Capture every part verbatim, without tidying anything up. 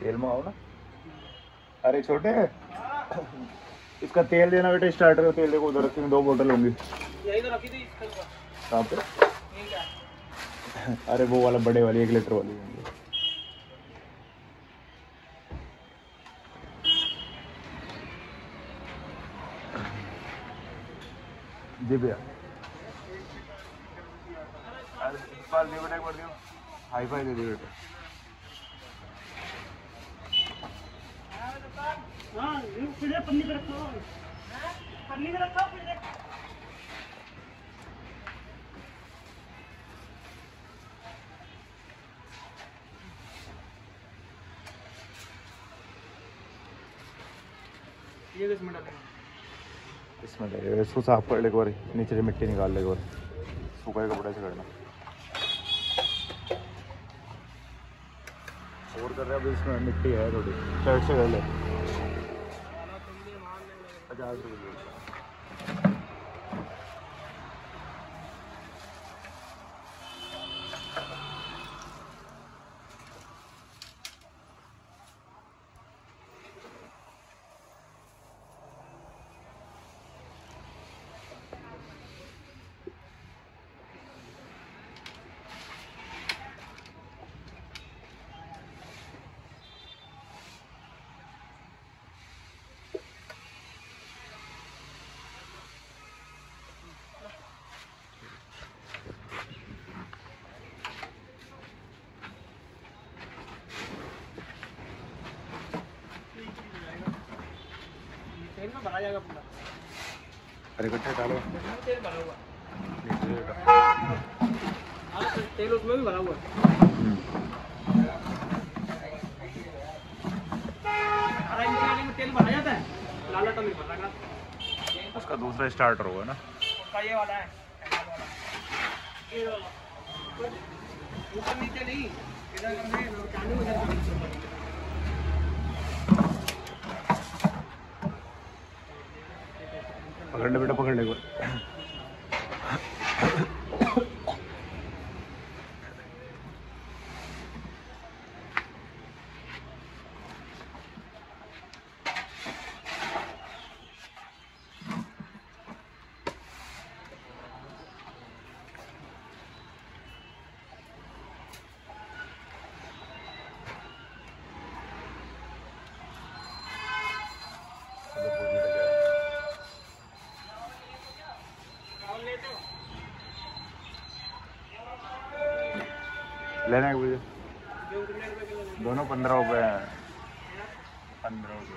तेल में आओ ना। अरे छोटे इसका तेल देना बेटा, स्टार्टर का तेल देखो उधर रखी दो बोतल होंगी। यही तो रखी थी इसका। कहाँ पे? ये क्या? अरे वो वाला बड़े वाली एक लीटर वाली होंगी। जी भैया हाई फाई दे दी बेटा। हाँ फिर पन्नी पे रखो, पन्नी पे रखो फिर। ये किसमें डालेंगे? इसमें डालेगा, इसको साफ कर ले एक बार, नीचे से मिट्टी निकाल ले एक बार, सूखा कपड़े से करना। और कर रहे हैं, अब इसमें मिट्टी है थोड़ी, साइड से कर ले। पचास रुपये तेल में भरा जाएगा पूरा। अरे इकट्ठा डालो, तेल भरा हुआ। नीचे हाँ तेल उसमें भी भरा हुआ। हरा इंजन में तेल भरा जाता है, लाला तो नहीं भरा। उसका दूसरा स्टार्टर होगा ना, उसका ये वाला है, ये वाला। ऊपर नीचे नहीं, इधर करने चालू हो जाता है। पकड़ ले बेटा, पकड़ ले। लेना है मुझे दोनों पंद्रह रुपये हैं, पंद्रह रुपये।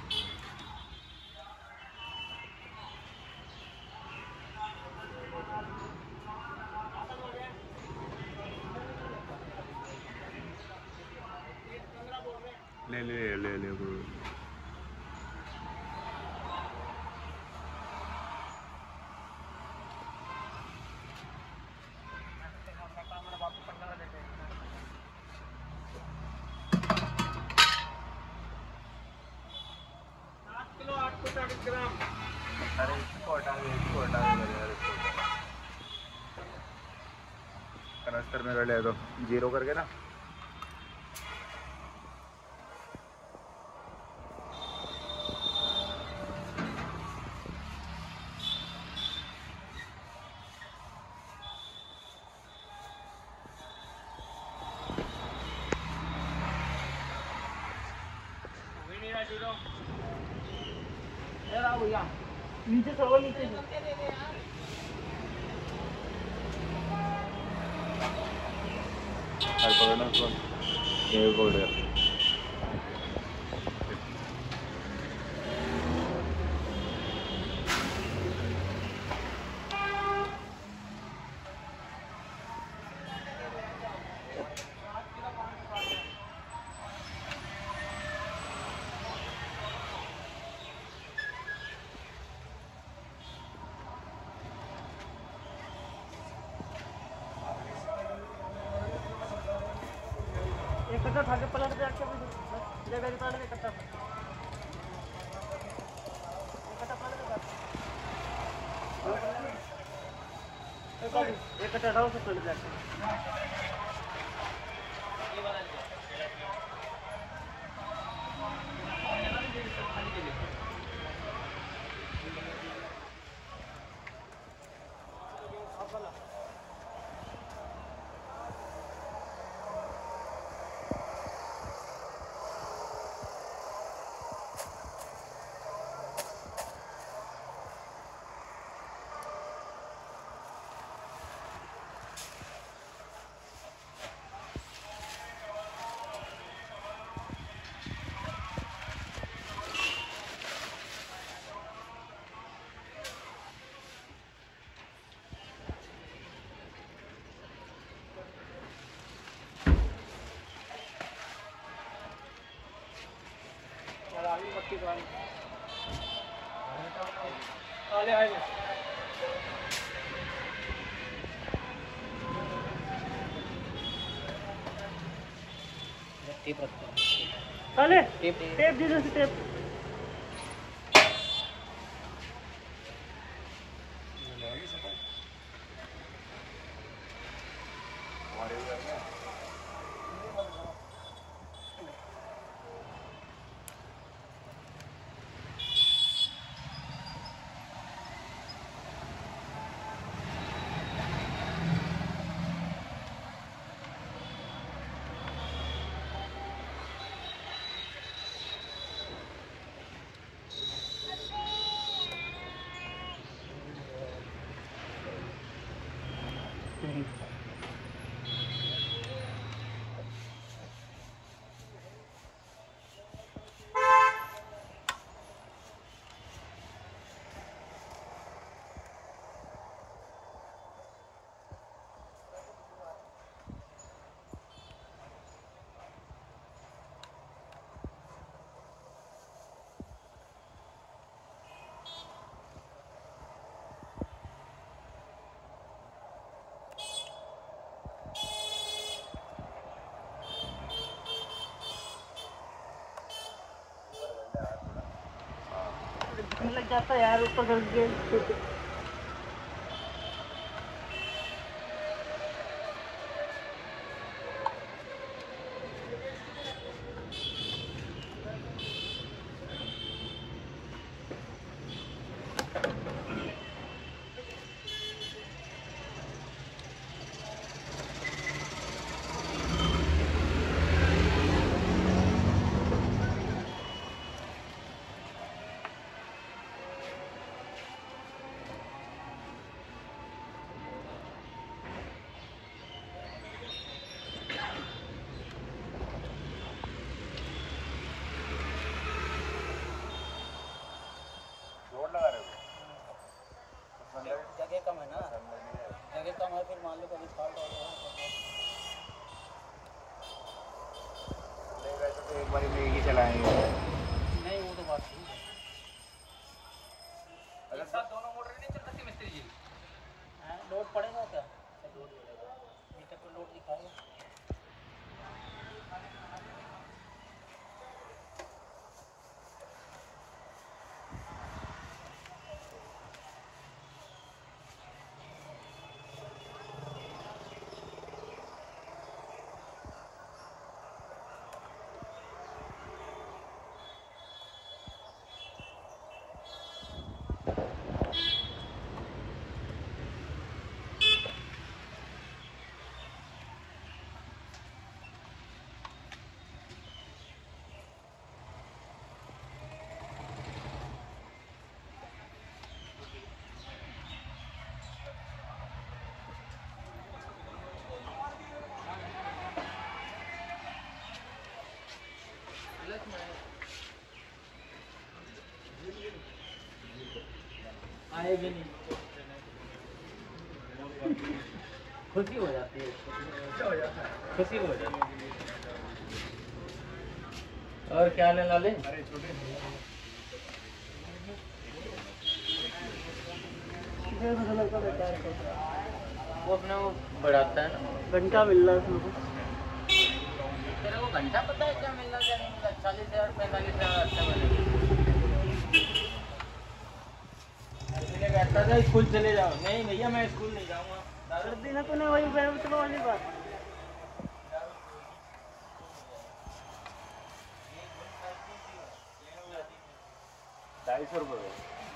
ले ले ले ले ले अरे इसको हटा दे, इसको हटा दे यार, इसको कनस्तर में कर ले तो जीरो करके ना। भैया नीचे सो नीचे पकड़ना उसको, ये पकड़ एक कट्टा खा के पलट दे आके जगह पलट दे कट्टा कट्टा पलट दे एक कट्टा डाल से पलट दे ये वाला आले आए टेप रखते हैं। आले टेप टेप दे दो टेप। लग जाता है यार ऊपर करके। जगह कम है ना, जगह कम है, फिर मान लो कभी फॉल्ट हो गया तो एक बार में एक ही चलाएंगे। नहीं, वो तो बात ठीक है। अगर साथ दोनों मोटर नहीं चल सकती मिस्त्री जी? हाँ, लोड पड़ेगा क्या? लोड पड़ेगा, मीटर पर लोड दिखाएगा। आएगी नहीं, खुशी हो जाती है, खुशी हो जाती है। और क्या लेना ले? अरे छोटे वो अपने वो बढ़ाता है ना, घंटा मिल रहा है उसमें। तेरे को घंटा पता है क्या मिल रहा क्या नहीं मिल रहा? चालीस हजार पैंतालीस हजार अच्छा बनेगा। बैठता था स्कूल चले जाओ। नहीं भैया मैं स्कूल नहीं जाऊँगा। सर्दी ना तूने वही बैठ वाली बात। ढाई सौ रुपये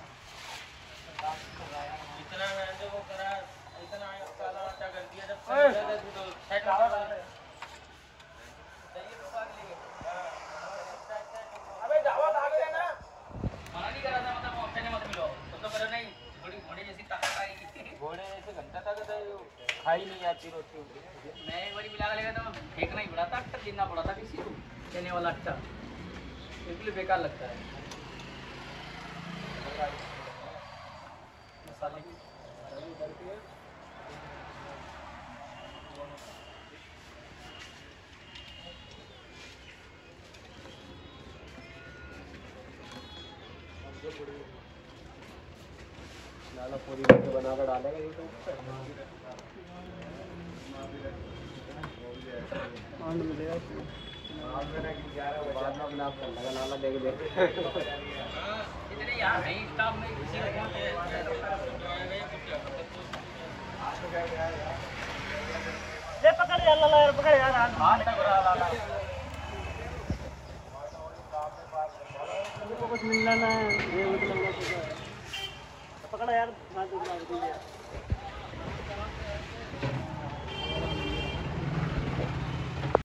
इतना मैंने वो करा, इतना काला आटा कर दिया जब तो सेट हो गया। अबे दावत आ गया ना, मना नहीं करा था, मतलब ऑप्शन मत मिलो तुम तो करो नहीं। थोड़ी घोड़े जैसी ताकत आएगी, घोड़े जैसे घंटा ताकत है, खाई नहीं जाती रोटी। मैं एक बार मिला लेगा तो फेंकना ही पड़ा था, आटा देना पड़ा था किसी को, देने वाला आटा बिल्कुल बेकार लगता है। मसाले लाला पूरी वीडियो बनाकर डालेगा यूट्यूब पे। आनंद मिलेगा बाद में अपने आप कर लगा लाला देख देख इतने यार नहीं स्टाफ में किसी ले पकड़ यार लाला यार पकड़ यार हाथ तक रहा लाला कुछ मिलना ना है ये मतलब पकड़ा यार हाथ